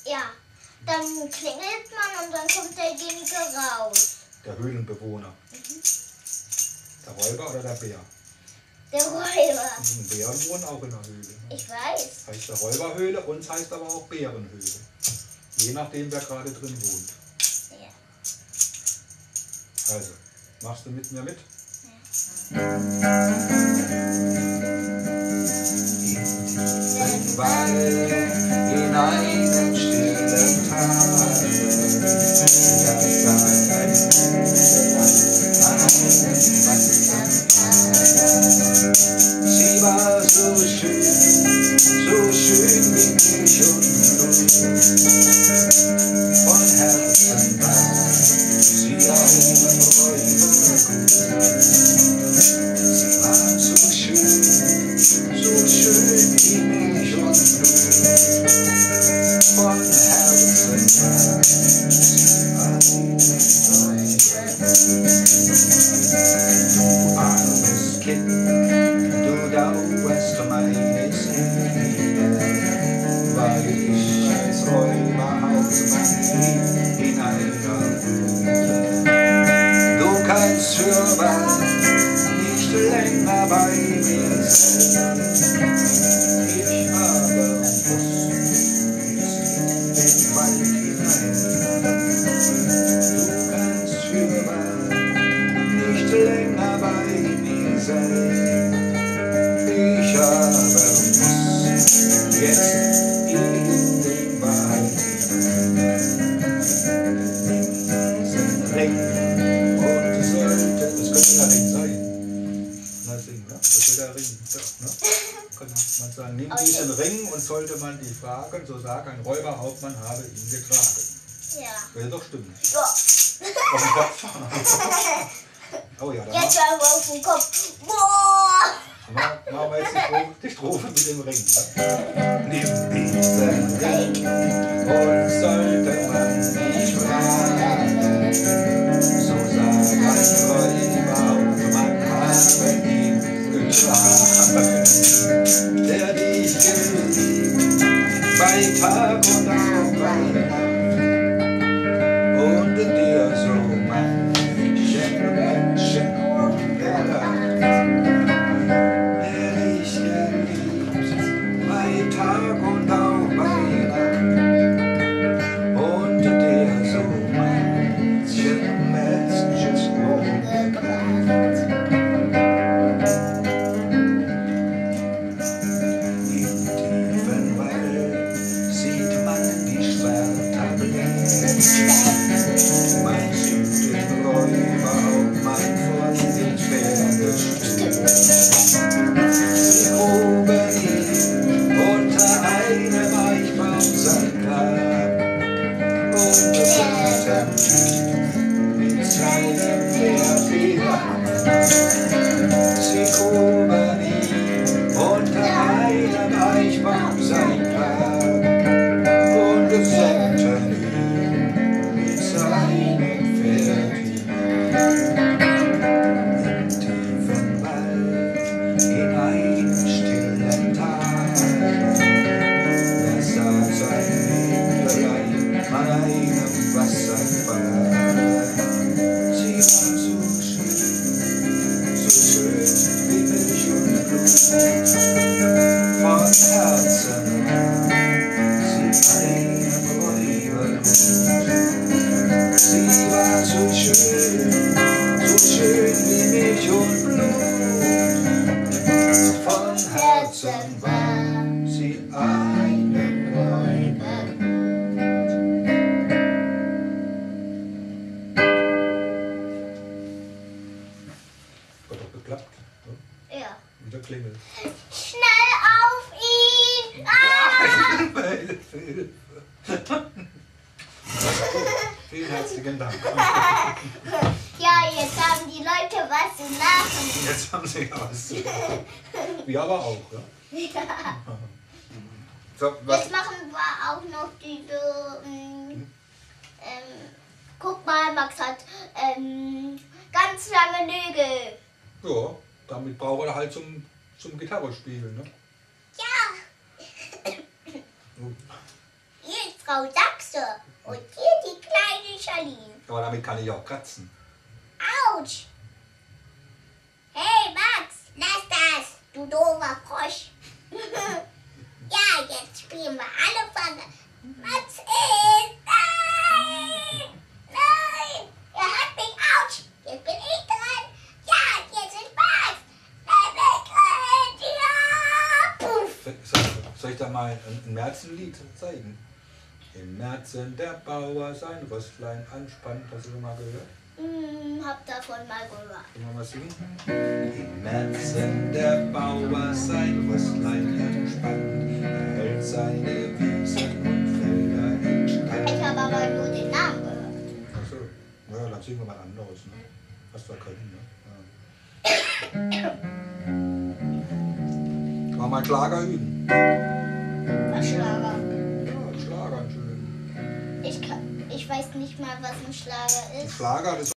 Ja, dann klingelt man und dann kommt derjenige raus. Der Höhlenbewohner. Der Räuber oder der Bär? Der Räuber. Bären wohnen auch in der Höhle. Ich weiß. Das heißt der Räuberhöhle und es heißt aber auch Bärenhöhle. Je nachdem, wer gerade drin wohnt. Ja. Also, machst du mit mir mit? Den Wald in einem stillen Tal, das war ein sie war so schön wie Milch und Blut. Von Herzen war sie einem Räubergut. Sie war so schön wie Milch und Blut. Von Herzen war sie einem Räubergut. Du armes Kind, du dauerst meine Seele, weil ich als Räuberhauptmann hineingerufen. Du kannst hörbar nicht länger bei mir sein, ich aber muss in den Wald hinein. Du kannst hörbar nicht länger bei mir sein, ich aber muss jetzt in den Wald hinein. Diesen Ring und sollte, Das könnte der Ring sein. Na, singen, ne? Das wird der Ring. Ja, ne? Kann man sagen, nimm diesen Ring und sollte man die fragen, so sagt ein Räuberhauptmann habe ihn getragen. Ja. Will doch stimmen. Ja. Auf den Kopf. Oh ja, dann Jetzt aber auf den Kopf. Boah! machen wir jetzt die Strophe mit dem Ring. Ne? nimm diesen Ring und sollte man nicht fragen, so sagt ein Räuberhauptmann habe ihn geschlagen, der dich geliebt bei Tag und auch bei Nacht und dir so manchen Menschen umgelacht, der dich geliebt bei Tag und auch bei Nacht und dir so manchen Menschen umgelacht. Im tiefen Wald sieht man die Schwerter blenden. Man sieht den Räuberhauptmann von den Pferden stehen. Sie gruben ihn unter einem Eichbaum sein Grab und besäten ihn mit seinem Pferd wieder. Sie gruben ihn unter einem Eichbaum sein Grab und besäten ihn mit seinem Pferd im tiefen Wald in einem stillen Tal. Da saß ein Mägdlein an einem Wasserfall. Sie war so schön wie Milch und Blut. Von Herzen war sie einem Räubergut. Sie war so schön wie Milch und Blut. Von Herzen war sie einem Räubergut. Hat doch geklappt. Ne? Ja. Wieder klingelt. Schnell auf ihn! Ah! Hilfe, Hilfe. Vielen herzlichen Dank. Ja, jetzt haben die Leute was zu lachen. Jetzt haben Sie ja was zu machen. Wir aber auch, ja? Ja. So, was? Jetzt machen wir auch noch diese. Guck mal, Max hat ganz lange Nägel. Ja, damit braucht er halt zum Gitarre spielen, ne? Ja. Jetzt Frau Sachse. Und hier die kleine Charlene. Aber damit kann ich auch kratzen. Autsch! Hey Max, lass das, du doofer Frosch. Ja, jetzt spielen wir alle Fange. Max ist... Nein! Nein! Er hat mich, autsch! Jetzt bin ich dran. Ja, jetzt ist Max. Ja, puff! Soll ich da mal ein Märzenlied zeigen? Im Märzen der Bauer sein Röstlein anspannt. Hast du schon mal gehört? Hab davon mal gehört. Können wir mal singen? Im Märzen der Bauer sein Röstlein anspannt. Er hält seine Wiesen und Felder in Stand. Ich habe aber nur den Namen gehört. Achso, ja, dann singen wir was anderes. Ne? Hast du ja können, ne? Ja. Kann man mal Schlager üben? Was Schlager? Ja, Schlager schön. Ich weiß nicht mal, was ein Schlager ist. Schlager, das